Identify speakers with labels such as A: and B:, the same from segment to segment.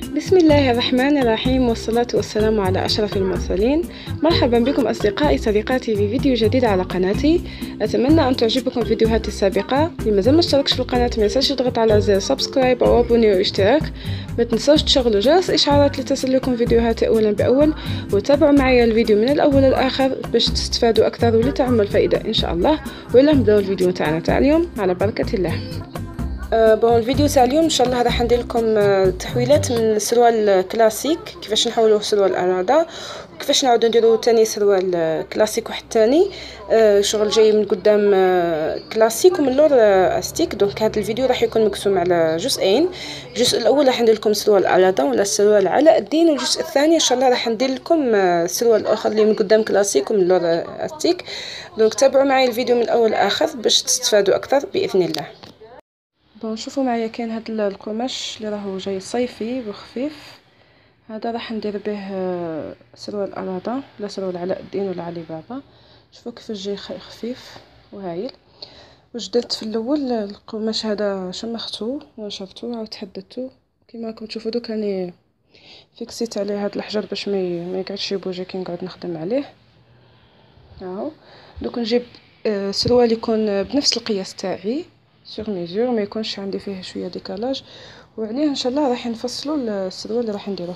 A: بسم الله الرحمن الرحيم، والصلاة والسلام على أشرف المرسلين. مرحبا بكم أصدقائي صديقاتي في فيديو جديد على قناتي. أتمنى أن تعجبكم فيديوهاتي السابقة. لمازال ما اشتركش في القناة ما ينساش يضغط على زر سبسكرايب أو أبوني واشتراك. ما تنسوش تشغلوا جرس إشعارات لتصلكم فيديوهاتي أولا بأول، وتابعوا معي الفيديو من الأول للآخر باش تستفادوا أكثر ولتعم الفائدة إن شاء الله. ويلا نبداو الفيديو تاعنا تاع اليوم على بركة الله. الفيديو تاع اليوم ان شاء الله راح ندير لكم تحويلات من سروال كلاسيك، كيفاش نحولوه سروال ارادا، وكيفاش نعاودو نديرو تاني سروال كلاسيك واحد تاني شغل جاي من قدام كلاسيك ومن اللور استيك. دونك هذا الفيديو راح يكون مقسوم على جزئين. الجزء الاول راح ندير لكم سروال ارادا ولا سروال علاء الدين، والجزء الثاني ان شاء الله راح ندير لكم سروال اخر اللي من قدام كلاسيك ومن اللور استيك. دونك تابعوا معي الفيديو من الاول لاخر باش تستفادوا اكثر باذن الله. شوفوا معايا كاين هذا القماش اللي راهو جاي صيفي وخفيف، هذا راح ندير به سروال ارادا ولا سروال علاء الدين ولا علي بابا. شوفوا كيفاش جاي خفيف وهايل. واش درت في الاول؟ القماش هذا شمختو ونشرته عاود حددته كما راكم تشوفوا. دوك راني فيكسيت عليه هذا الحجر باش ما يقعدش يبوجي كي نقعد نخدم عليه. اهو دوك نجيب سروال يكون بنفس القياس تاعي سور ميزور، ما يكونش عندي فيه شويه ديكالاج، وعليه ان شاء الله راح نفصلوا السروال اللي راح نديروه.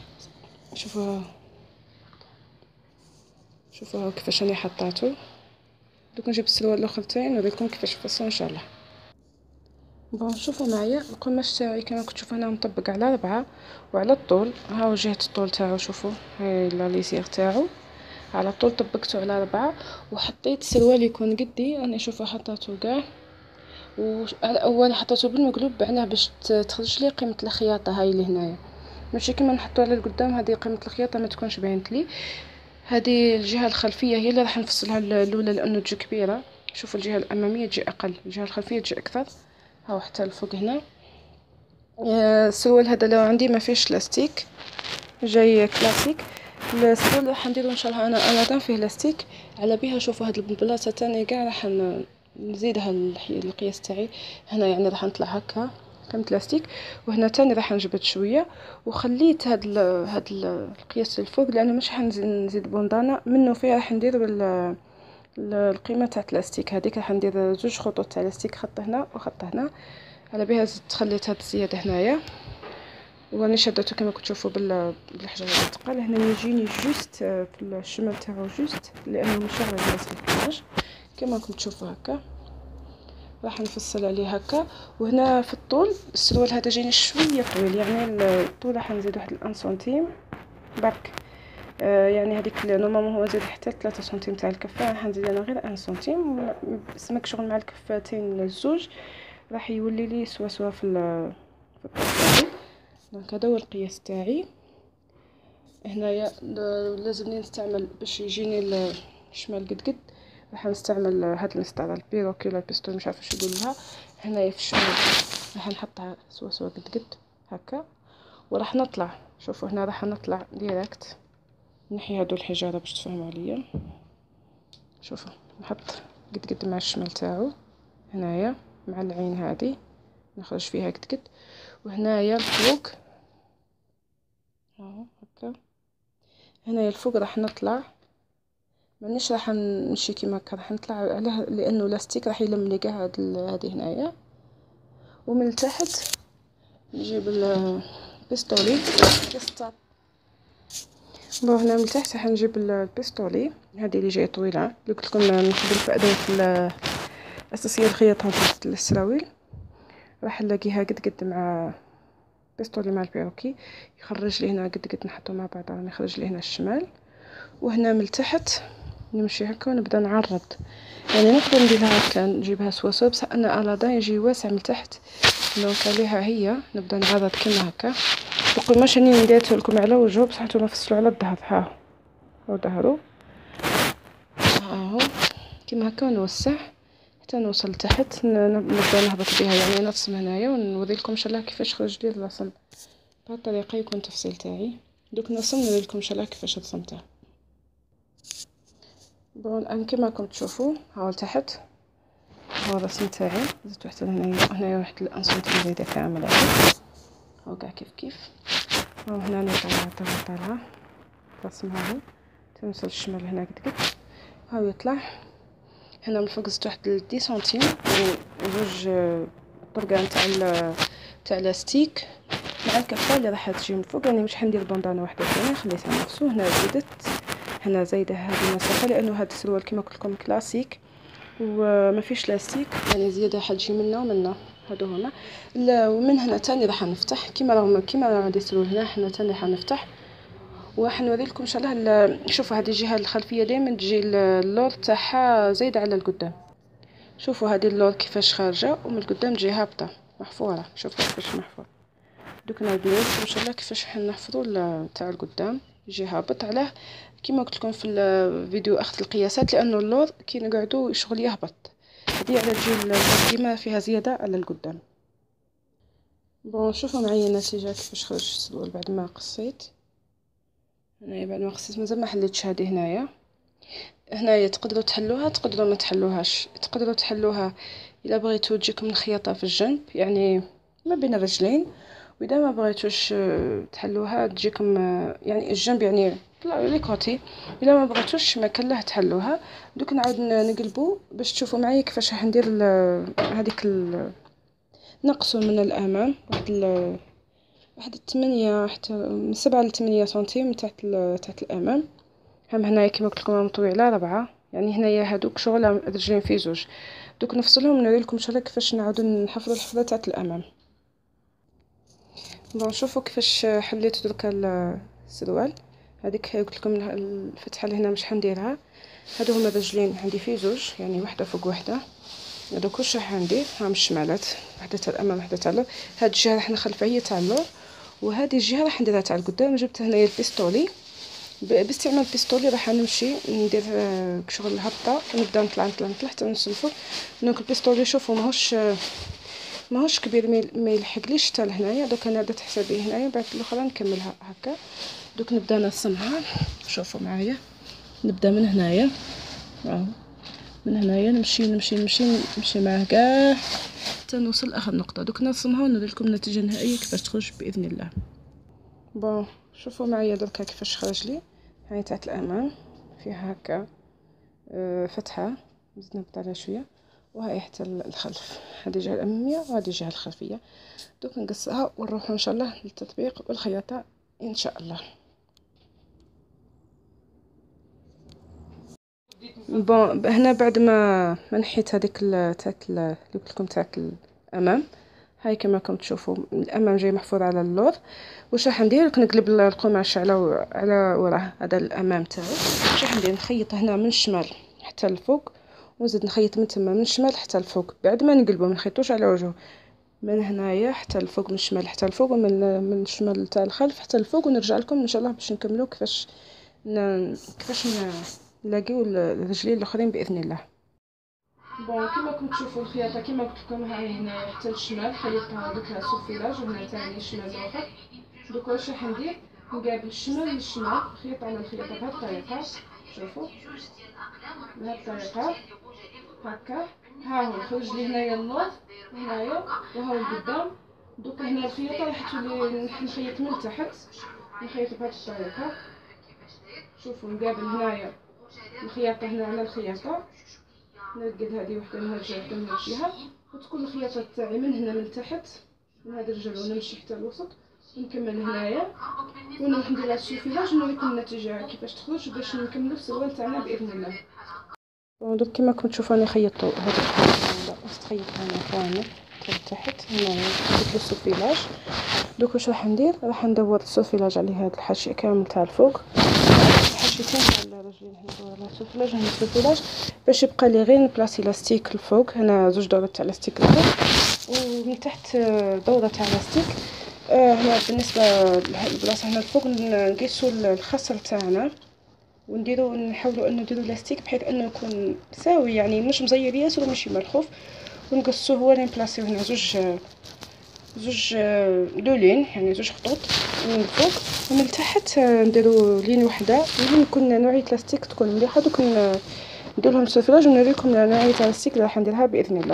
A: شوفوا كيفاش راني حطاته. دوك نجيب السروال الاخر تاعي نوريكم كيفاش نفصلوا ان شاء الله. شوفوا معايا القماش تاعي كما كنتوا تشوفوا هنا مطبق على 4 وعلى الطول. ها جهه الطول تاعو شوفوا هاي لا ليزير تاعو على الطول طبقته على 4، وحطيت سروال يكون قدي. انا شوفوا حطيته كاع، واول حطيته بالمقلوب معناه باش تخرج لي قيمه الخياطه هاي اللي هنايا، ماشي كيما نحطوها على القدام. هذه قيمه الخياطه ما تكونش باينت لي. هذه الجهه الخلفيه هي اللي راح نفصلها الاولى لانه تجي كبيره. شوفوا الجهه الاماميه تجي اقل، الجهه الخلفيه تجي اكثر. ها حتى الفوق هنا. السروال هذا لو عندي ما فيش لاستيك جاي كلاسيك. السروال راح نديرو ان شاء الله انا فيه لاستيك على بها. شوفوا هاد البلاصه تاني كاع راح نزيدها القياس تاعي هنا، يعني راح نطلع هكا كم بلاستيك، وهنا تاني راح نجبد شويه. وخليت هاد القياس الفوق لانه مش حنزيد بوندانا منه فيه. راح ندير القيمه تاع اللاستيك هذيك، راح ندير 2 خطوط تاع لاستيك، خط هنا وخط هنا. على بها زدت خليت هاد الزياده هنايا، وراني شدته كما كتشوفوا بالحجر الثقيل. هنا يجيني جوست في الشمال تاعو جوست لانه مش على الراس القماش كما راكم تشوفوا هكا. راح نفصل عليه هكا. وهنا في الطول السروال هذا جايني شويه طويل، يعني الطول راح نزيد واحد 1 سنتيم برك. يعني هذيك نورمالمون هو زاد حتى 3 سنتيم تاع الكفه، راح نزيد انا غير 1 سنتيم. سمك شغل مع الكفتين الزوج راح يولي لي سوا في الطول. دونك هذا هو القياس تاعي. هنايا لازمني نستعمل باش يجيني الشمال قد راح نستعمل هاد المسطره البيروكي ولا البيستول مش عارفه شو يقولوا لها. هنايا في الشمال راح نحطها سوا قد هكا، وراح نطلع. شوفوا هنا راح نطلع ديريكت نحي هادو الحجاره باش تفهموا عليا. شوفوا نحط قد مع الشمال تاعو هنايا مع العين هذه نخرج فيها قد. وهنايا الفوق اهو هكا. هنايا الفوق راح نطلع، مانيش راح نمشي كيما هكا، راح نطلع عليه لانه لاستيك راح يلم لي كاع هذه هنايا. ومن التحت نجيب البيستولي قسطه. هنا من التحت راح نجيب البيستولي هذه اللي جايه طويله اللي قلت لكم نخدم في ادوات الاساسيه الخياطه ديال السراويل. راح نلاقيها قد مع بيستولي مع البيروكي، يخرج لي هنا قد نحطو مع بعض، راني يخرج لي هنا الشمال. وهنا من التحت نمشي هكا ونبدا نعرض، يعني نقدر نديرها هكا نجيبها سوا بصح انا الادا يجي واسع من تحت. دونك عليها هي نبدا نعرض كيما هكا. القماش راني نديرته لكم على وجهه بصح نتوما فصلوا على الظهر. ها هو ظهرو اهو كيما هكا، ونوسع حتى نوصل تحت. نبدا نهبط بها يعني نرسم هنايا ونوري لكم ان شاء الله كيفاش خرج لي الرسم. بهذه الطريقه يكون التفصيل تاعي. دوك نرسم نوري لكم ان شاء الله كيفاش رسمته. الان كما راكم تشوفوا ها لتحت هو الرسم تاعي. زدت واحد هنايا واحد الانسنتيم زايده كامل هاو كاع كيف ها هنا طالعه رسمها هو تنوصل الشمال هنا قد هاو يطلع هنا من الفوق زدت واحد 10 سنتيم يعني جوج طرقان تاع لاستيك مع الكفه اللي راح تجي من فوق. يعني مش حندير بندانه واحده ثانيه خليتها نفسو. هنا زدت هنا زايده هذه المسافه لانه هذا السروال كما قلت لكم كلاسيك وما فيش لاستيك، يعني زياده حتجي منا ومنا. هادو هما ومن هنا تاني راح نفتح كيما غادي يصيروا هنا. حنا تاني راح نفتح وحنوري لكم ان شاء الله. شوفوا هذه الجهه الخلفيه دائما تجي اللور تاعها زايده على القدام. شوفوا هذه اللور كيفاش خارجه ومن القدام تجي هابطه محفوره. شوفوا كيفاش محفور. دوك نعاود نوريكم ان شاء الله كيفاش حنحفظوا تاع القدام يجي هابط. علاه كيما قلت لكم في الفيديو اخذ القياسات لانه اللور كي نقعدوا شغل يهبط. هذه على تجي المقدمه فيها زياده على القدام. بون شوفوا معايا النتيجه كيفاش خرج السروال بعد ما قصيت. هنايا بعد ما قصيت مازال ما حليتش هذه هنايا تقدروا تحلوها تقدروا ما تحلوهاش. تقدروا تحلوها الا بغيتو تجيكم الخياطه في الجنب يعني ما بين الرجلين، واذا ما بغيتوش تحلوها تجيكم يعني الجنب يعني لي كوتي. الا ما بغيتوش ما كلاه تحلوها. دوك نعاود نقلبو باش تشوفوا معايا كيفاش راح ندير هذيك نقصوا من الامام واحد 8 حتى من 7 ل 8 سنتيم تحت الامام. هم هنايا كيما قلت لكم طويله 4 يعني هنايا هادوك شغل رجلين في زوج. دوك نفصلهم ونوري لكم ان شاء الله كيفاش نعاودو نحفظوا الحفظه تاع الامام. بون شوفوا كيفاش حليت دركا السروال. هذيك قلت لكم الفتحه اللي هنا مش حنديرها. هادو هما الرجلين عندي في زوج يعني وحده فوق وحده. هذوك واش راح ندير ها من الشمالات وحده تاع الامام وحده تاع اللور. هاد الجهه راح نخلفها هي تاع اللور وهذه الجهه راح نديرها تاع القدام. جبت هنايا البيستولي باستعمال البيستولي راح نمشي ندير شغل هبطه ونبدا نطلع حتى نوصل. دونك البيستولي شوفوا ماهوش كبير ما يلحقليش حتى لهنايا. دوك انا درت حسابي هنايا بعد الاخرى نكملها هكا. دوك نبدا نرسمها. شوفوا معايا نبدا من هنايا من هنايا نمشي معاه كاع حتى نوصل لاخر نقطه. دوك نرسمها ونوري لكم النتيجه النهائيه كيفاش تخرج باذن الله. بون شوفوا معايا دركا كيفاش خرج لي. هاي تاعت الامام فيها هكا فتحه زدنا عليها شويه وهاي حتى الخلف. هذه الجهه الاماميه وهذه الجهه الخلفيه. دوك نقصها ونروحوا ان شاء الله للتطبيق والخياطه ان شاء الله. بون هنا بعد ما نحيت هذيك تاعت اللي قلت لكم تاعت الامام. هاي كما راكم تشوفوا الامام جاي محفور على اللور. واش راح ندير نقلب القماش على وراه. هذا الامام تاعو واش راح ندير نخيط هنا من الشمال حتى الفوق ونزيد نخيط من تما من الشمال حتى الفوق. بعد ما نقلبو ما نخيطوش على وجهه من هنايا حتى الفوق من الشمال حتى الفوق ومن الشمال تاع الخلف حتى الفوق. ونرجع لكم ان شاء الله باش نكملوا كيفاش نلاقيو الرجلين الاخرين باذن الله. بون كيما كنتم تشوفوا الخياطه كيما قلت لكم هاي هنا حتى الشمال خيطتها درت لها سوفيلاج وهنا ثاني الشمال الاخر. دوك واش راح ندير نقابل الشمال للشمال خيط على الخياطه بهذه الطريقه. شوفوا بهذه الطريقه هكا. ها هو خرج لي هنايا النور هنايا وها القدام. دوك هنا الخياطه راح تولي نخيط من تحت نخيط بهذه الطريقه. شوفوا نقابل هنايا الخياطه هنا على الخياطه نرقد هذه وحده من هاد الجهه وحده من هاد الجهه وتكون الخياطه تاعي من هنا من تحت من هذا الرجل ونمشي حتى الوسط ونكمل هنايا ونروح ندير السوفيلاج ونوريكم النتيجه كيفاش تخرج باش نكملوا السروال تاعنا باذن الله. دوك كما راكم تشوفوا انا خيطت هذا الخيط تخيط هنا ثاني تحت هنا درت السوفيلاج. دوك واش راح ندير راح ندور السوفيلاج على هذا الحاشيه كامل تاع الفوق الحاشيتين تاع الرجلين. هنا ندور على السوفيلاج هنا السوفيلاج باش يبقى لي غير بلاصي لاستيك الفوق. هنا زوج دورات تاع لاستيك الفوق ومن تحت دوره تاع لاستيك. هنا بالنسبه للبلاصه هنا الفوق نقيسوا الخصر تاعنا ونديروا نحاولوا انه نديروا لاستيك بحيث انه يكون ساوي يعني مش مزير ياسر وماشي مرخوف. ونقصوه هو اللي نبلاصيو هنا زوج لولين يعني زوج خطوط من الفوق ومن تحت نديروا لين وحده اللي يكون نوعيه لاستيك تكون مليحه. دوك ندير لهم السوفلاج ونوريكم نوعيه لاستيك اللي راح نديرها باذن الله.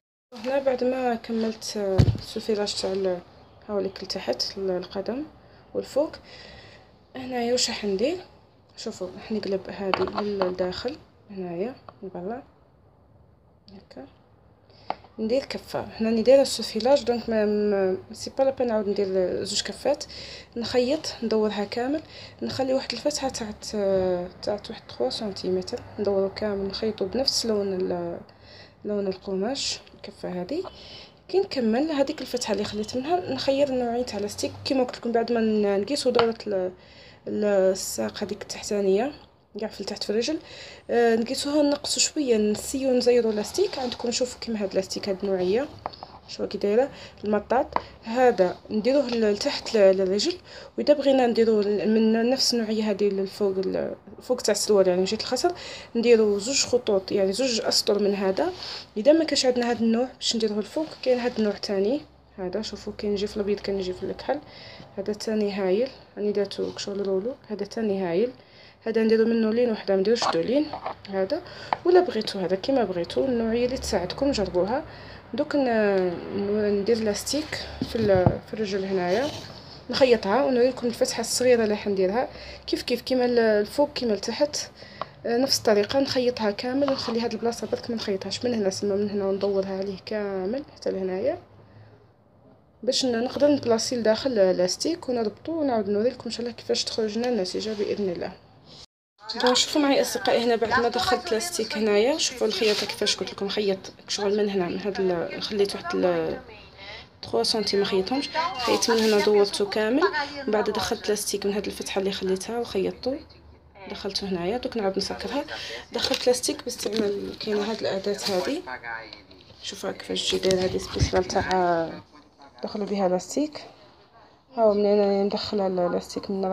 A: هنا بعد ما كملت السوفلاج تاع هاوليك لتحت القدم والفوق. هنايا واش راح ندير، شوفوا راح نقلب هذه للداخل هنايا من برا هكا، ندير كفه. هنا راني دايره السوفيلاج دونك ما سي با لابان نعاود ندير زوج كفات. نخيط ندورها كامل، نخلي واحد الفتحه تاع واحد 3 سنتيمتر، ندورو كامل نخيطو بنفس لون القماش الكفه هذه. كي نكمل هذيك الفتحه اللي خليت منها نخير نوعين تاع لاستيك كيما قلت لكم بعد ما نقيسو دوره الساق هذيك التحتانيه كاع في التحت في الرجل. نقيسوها نقصو شويه نسيو نزيرو لاستيك. عندكم شوفوا كيما هاد لاستيك هاد النوعيه شو كي دايره المطاط هذا نديروه لتحت للرجل، واذا بغينا نديرو من نفس النوعيه هذه للفوق فوق تاع السروال يعني جهه الخصر نديرو زوج خطوط يعني زوج اسطر من هذا. اذا ما كانش عندنا هذا النوع باش نديروه الفوق كاين هذا النوع ثاني هذا شوفوا كاين يجي في الابيض كاين يجي في الكحل. هذا ثاني هايل راني درتو شغل رولو. هذا ثاني هايل، هذا نديرو منه لين وحده ما نديروش دو لين هذا. ولا بغيتو هذا كيما بغيتو النوعيه اللي تساعدكم جربوها. دوك ندير لاستيك في الرجل هنايا نخيطها ونوريكم الفتحه الصغيره اللي حنديرها كيف كيما الفوق كيما لتحت نفس الطريقه. نخيطها كامل ونخلي هاد البلاصه برك ما نخيطهاش من هنا سما من هنا وندورها عليه كامل حتى لهنايا باش نقدر نبلاصي لداخل لاستيك ونربطو ونعاود نوريكم ان شاء الله كيفاش تخرج لنا النتيجه باذن الله. شوفوا معي اصدقائي هنا بعد ما دخلت لاستيك هنايا شوفوا الخياطه كيفاش قلت لكم خيط شغل من هنا من هذا خليت واحد 3 سنتي ما خيطهمش، خيطت من هنا دورته كامل ومن بعد دخلت لاستيك من هذه الفتحه اللي خليتها وخيطته دخلته هنايا. دوك نعاود نسكرها. دخلت لاستيك باستعمال كاينه هاد الاداه هذه شوفوا كيفاش تجي دايره هذه سبيسيال تاع دخلوا بها لاستيك. هاو منين انا مدخله اللاستيك من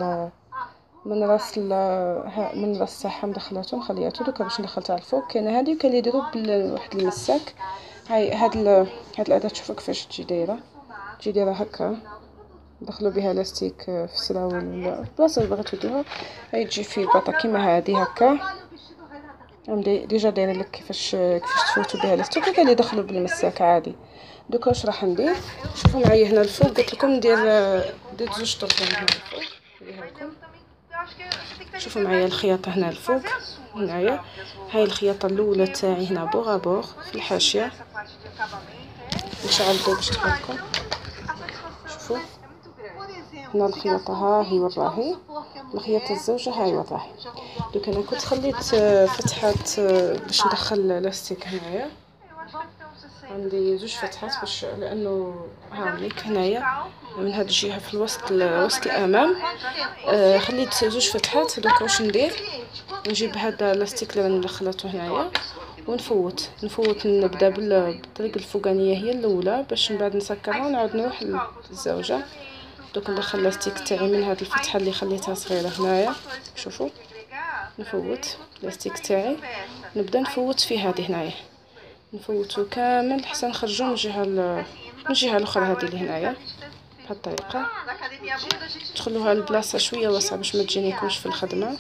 A: راس تاعها مدخلاته مخلياته. دوكا باش ندخل تاع الفوق كاينه هذه وكاين اللي يديروا بواحد المساك. هاي هاد الاداه شوفوا كيفاش تجي دايره هكا دخلوا بها لاستيك في سراول البلاصه اللي بغيتو ديروها. هاي تجي في الباطه كيما هذه هكا ديجا دايره لك كيفاش تفوتوا بها لاستيك. وكاين اللي يدخلوا بالمساك عادي. دوكا واش راح ندير شوفوا معايا هنا الفوق قلت لكم ندير زوج طرف هنا الفوق نوريها لكم. شوفوا معايا الخياطه هنا الفوق هنايا. هاي الخياطه الاولى تاعي هنا بوغ في الحاشيه نشعل الضوء باش تبانكم. شوفوا هنا الخياطه ها هي وراهي الخياطه الزوجه هاي وراهي. دوك انا كنت خليت فتحات باش ندخل لاستيك هنايا. عندي زوج فتحات باش لانه هاوليك هنايا من هاد الجهه في الوسط الامام خليت زوج فتحات. دوك واش ندير نجيب هذا اللاستيك اللي راني مدخلته هنايا ونفوت نبدا بالطريقه الفوقانيه هي الاولى باش من بعد نسكرها ونعاود نروح للزوجه. دوك ندخل اللاستيك تاعي من هاد الفتحه اللي خليتها صغيره هنايا. شوفوا نفوت اللاستيك تاعي نبدا نفوت في هذه هنايا نفوتو كامل حتى نخرجو من الجهه الاخرى هذه اللي هنايا بهالطريقه. تخلوها البلاصه شويه واسعه باش ما تجينيكمش في الخدمه.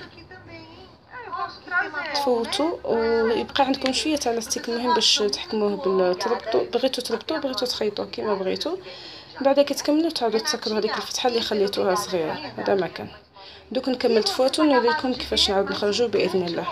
A: تفوتوا ويبقى عندكم شويه تاع لاستيك المهم باش تحكموه بالتربطوا. بغيتو تربطوا بغيتو تخيطوه كيما بغيتو. بعد كي تكملوا تعاودوا تسكروا هذيك الفتحه اللي خليتوها صغيره. هذا ما كان. دوك نكمل تفوتوا نوريكم كيفاش نعاود نخرجوا باذن الله.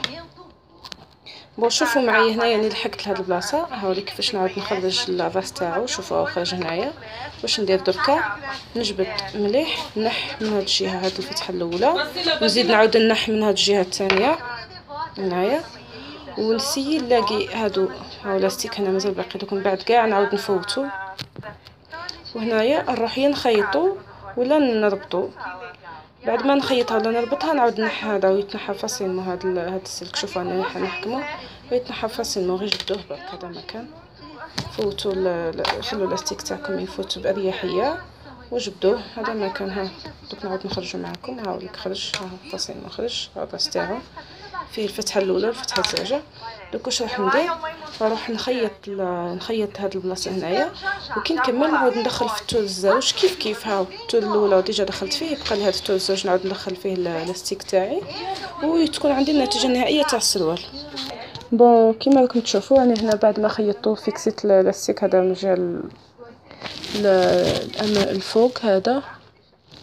A: شوفوا معايا هنايا يعني لحقت لهاد البلاصه هاوليك كيفاش نعاود نخرج الراس تاعو. شوفوا خرج هنايا. واش ندير دركا نجبد مليح نح من هاد الجهه هاد الفتحه الاولى ونزيد نعاود نح من هاد الجهه الثانيه هنايا ونسيي نلاقي هادو هاو لاستيك هنا مازال باقي. دوك من بعد كاع نعاود نفوتو وهنايا نروح يا نخيطو ولا نربطو. بعد ما نخيطها ولا نربطها نعاود نح هذا ويتنحى فاسيلمون هاد السلك. شوفوا انا نحكمو ويتنحى فاسيلمون غير جبدوه برك هذا مكان. فوتوا خلوا الاستيك تاعكم يفوت باريحيه وجبدوه هذا مكان. ها دوك نعاود نخرجوا معكم. هاوليك خرج ها فاسيلمون خرج هذا تاعو فيه الفتحه الاولى والفتحه الثانيه. دوك واش راح ندير نروح نخيط هاد البلاصه هنايا وكي نكمل نعاود ندخل في الطول الزوج كيف هاو الطول الاولى ديجا دخلت فيه يبقى لي هاد الطول الزوج نعاود ندخل فيه اللاستيك تاعي وتكون عندي النتيجه النهائيه تاع السروال. كيما راكم تشوفوا انا هنا بعد ما خيطته فيكسيت اللاستيك هذا من جهه الفوق هذا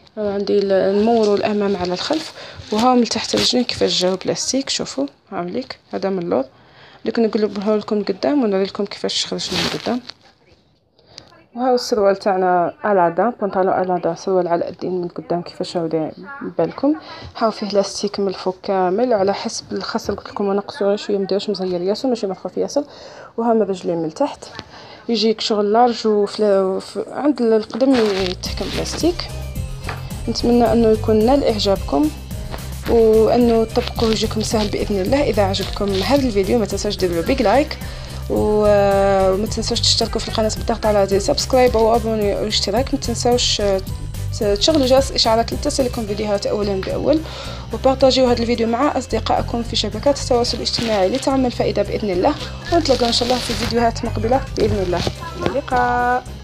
A: عندي المور والامام على الخلف، وها من تحت الرجلين كيفاش جاو بلاستيك. شوفوا هاوليك، هذا من اللور اللي كنا نقلبه لكم قدام ونوري لكم كيفاش خرجنا من قدام. وهاو السروال تاعنا الادا، بنطلون الادا، سروال على الدين من قدام كيفاش هاو بالكم. هاو فيه لاستيك من الفوق كامل على حسب الخصر، قلت لكم نقصوا شويه، ما نديروش مزير ياسر ماشي مخفف ياسر. وها من الرجلين من تحت يجيك شغل لارج، عند القدم يتحكم بلاستيك. نتمنى انه يكون نال اعجابكم وانه تطبقوه يجيكم سهل باذن الله. اذا عجبكم هذا الفيديو ما تنساوش ديروا بيج لايك، وما تنساوش تشتركوا في القناه بالضغط على زر سبسكرايب او ابوني او اشتراك. ما تنساوش تشغلوا جرس الاشعارات لتصلكم فيديوهات اولا باول، وبارطاجيو هذا الفيديو مع اصدقائكم في شبكات التواصل الاجتماعي لتعم الفائده باذن الله. ونتلاقاو ان شاء الله في فيديوهات مقبله باذن الله. الى اللقاء.